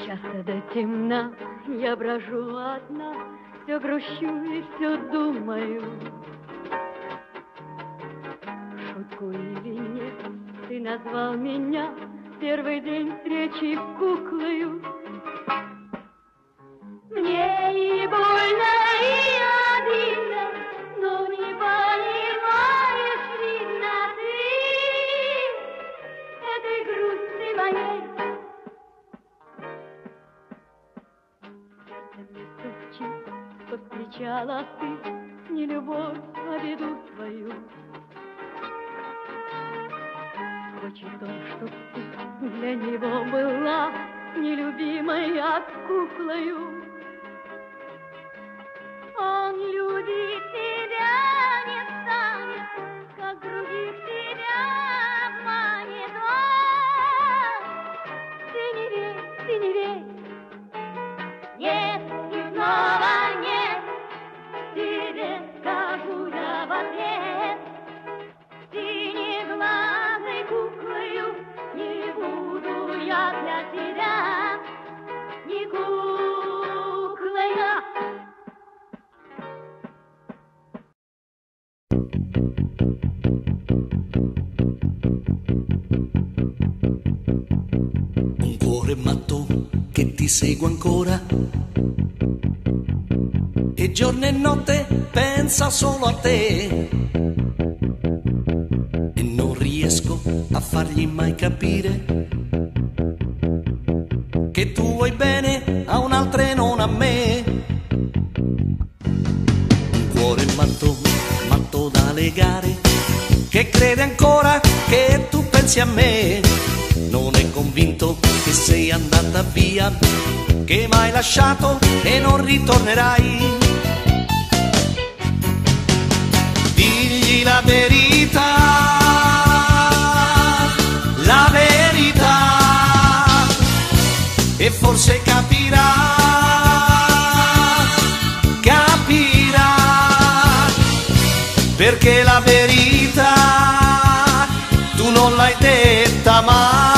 Часто до темна я брожу одна, все грущу и все думаю. Шутку или нет, ты назвал меня первый день встречи куклою. Мне и больно, и обидно, но не понимаешь, видно, ты этой грусти моей. Мне стучит, что встречала ты не любовь, а беду свою. Хочет он, чтоб ты для него была нелюбимой, а куклою. Он любит тебя, не станет, как других тебя обманет. Ты не верь, ты не верь. Нет, и снова нет, тебе скажу я в ответ. Ты не глазной куклою, не буду я для тебя, не куклой я. Un cuore matto che ti segue ancora e giorno e notte pensa solo a te e non riesco a fargli mai capire che tu vuoi bene a un'altra e non a me. Un cuore matto, matto da legare, che crede ancora che tu pensi a me. Non è convinto che sei andata via, che m'hai lasciato e non ritornerai. Digli la verità, e forse capirà, capirà, perché la verità tu non l'hai detta mai.